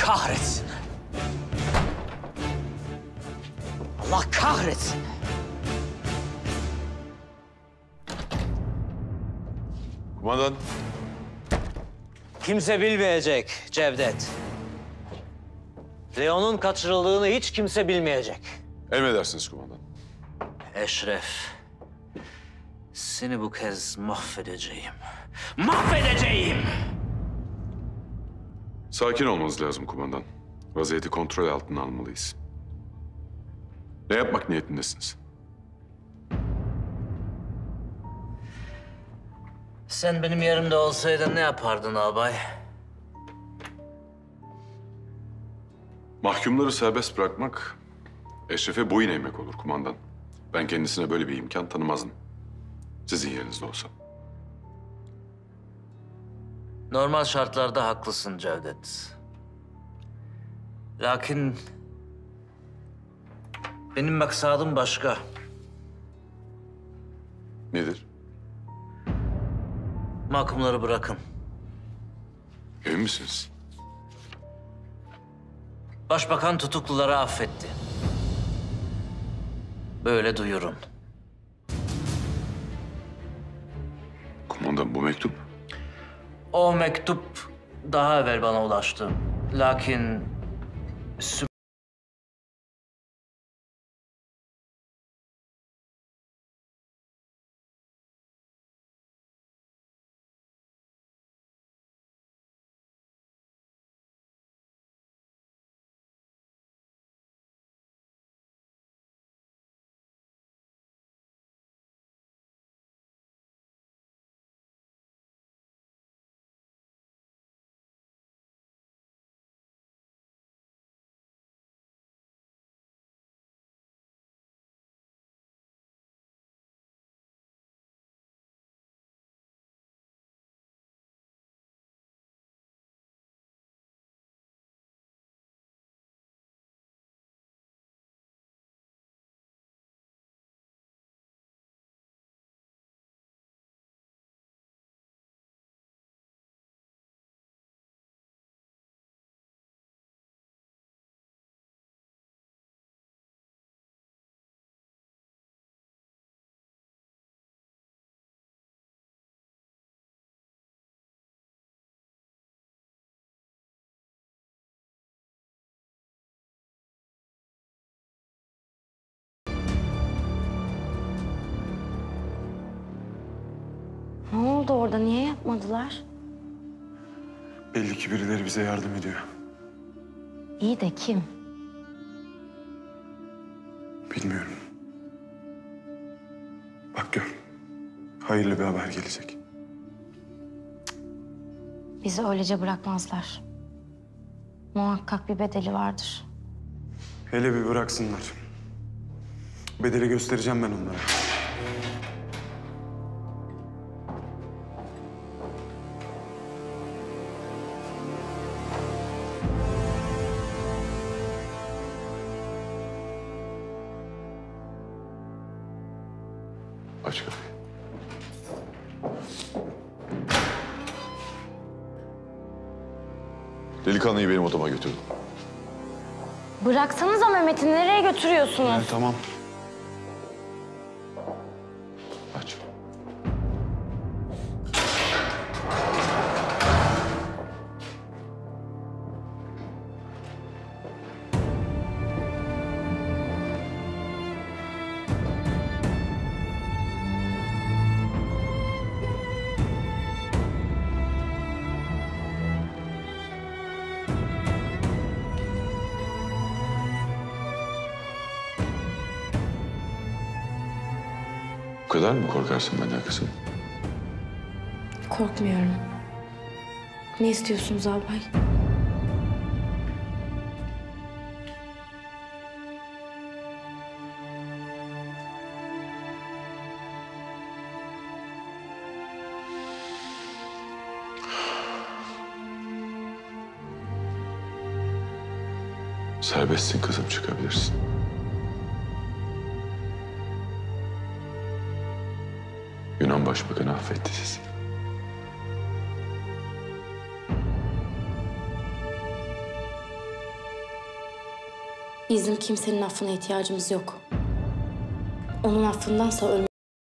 kahretsin. Allah kahretsin. Kumandan. Kimse bilmeyecek Cevdet. Leon'un kaçırıldığını hiç kimse bilmeyecek. Emredersiniz kumandan. Eşref, seni bu kez mahvedeceğim. Mahvedeceğim! Sakin olmanız lazım kumandan. Vaziyeti kontrol altına almalıyız. Ne yapmak niyetindesiniz? Sen benim yerimde olsaydın ne yapardın albay? Mahkumları serbest bırakmak, Eşref'e boyun eğmek olur kumandan. Ben kendisine böyle bir imkan tanımazdım. Sizin yerinizde olsam. Normal şartlarda haklısın Cevdet. Lakin benim maksadım başka. Nedir? Mahkumları bırakın. Emin misiniz? Başbakan tutukluları affetti. Böyle duyurun. Kumandan bu mektup. O mektup daha evvel bana ulaştı. Lakin Ne oldu orada? Niye yapmadılar? Belli ki birileri bize yardım ediyor. İyi de kim? Bilmiyorum. Bak gör. Hayırlı bir haber gelecek. Bizi öylece bırakmazlar. Muhakkak bir bedeli vardır. Hele bir bıraksınlar. Bedeli göstereceğim ben onlara. Aç kapıyı. Delikanlıyı benim odama götürdüm. Bıraksanıza Mehmet'i. Nereye götürüyorsunuz? Tamam. Aç. Bu kadar mı korkarsın benden kızım? Korkmuyorum. Ne istiyorsunuz albay? Serbestsin kızım, çıkabilirsin. Yunan Başbakanı affetti sizi. Ne Bizim kimsenin affına ihtiyacımız yok. Onun affındansa ölmek.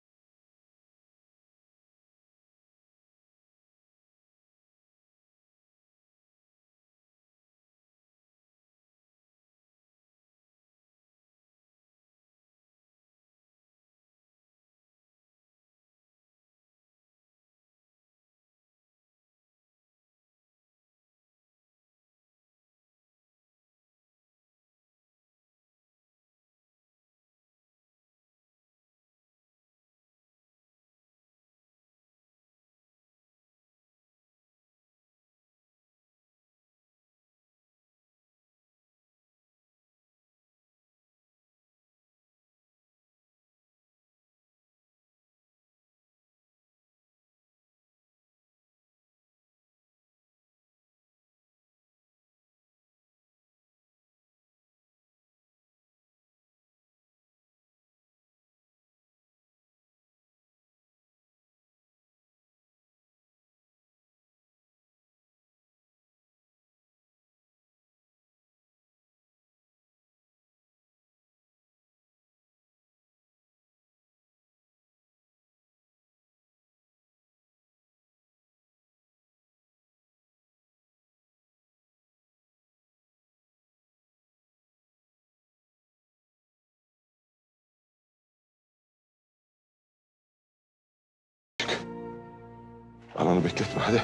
Ananı bekletme hadi.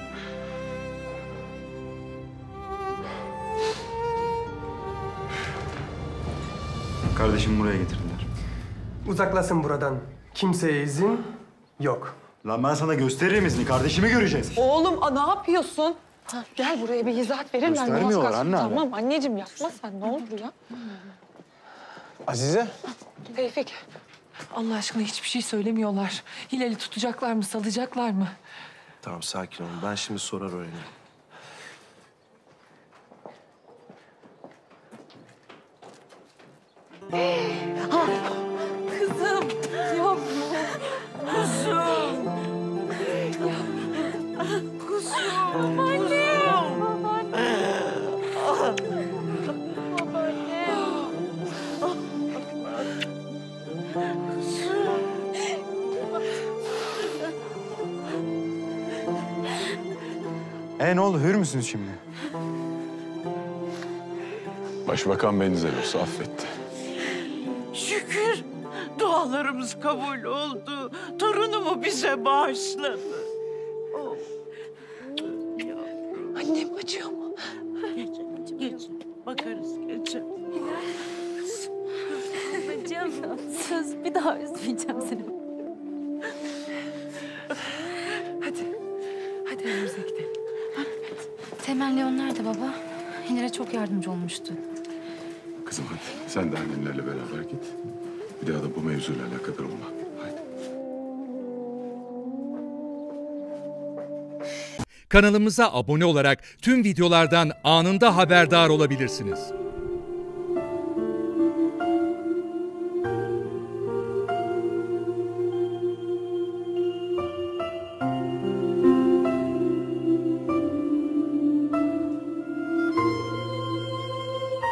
Kardeşim buraya getirdiler. Uzaklasın buradan. Kimseye izin yok. Lan ben sana gösteririm izni. Kardeşimi göreceğiz. Oğlum ne yapıyorsun? Gel buraya bir izahat verir ben. Göstermiyorlar anne hala. Tamam anneciğim yapma sen ne olur ya. Azize. Tevfik Allah aşkına hiçbir şey söylemiyorlar. Hilal'i tutacaklar mı salacaklar mı? Tamam sakin olun. Ben şimdi sorar öğrenirim. Kızım yavrum. Kuzum. Kuzum. Annem. Ne oldu? Hür müsünüz şimdi? Başbakan Venizelos'u affetti. Şükür dualarımız kabul oldu. Torunumu bize bağışladı. Annem acıyor mu? Geç. Bakarız gece. Babacığım, söz bir daha üzmeyeceğim seni. Hadi evimize gidelim. Temelli Leon nerede baba? Hilal'e çok yardımcı olmuştu. Kızım hadi sen de annenlerle beraber git. Bir daha da bu mevzuyla alakadar olma. Haydi. Kanalımıza abone olarak tüm videolardan anında haberdar olabilirsiniz.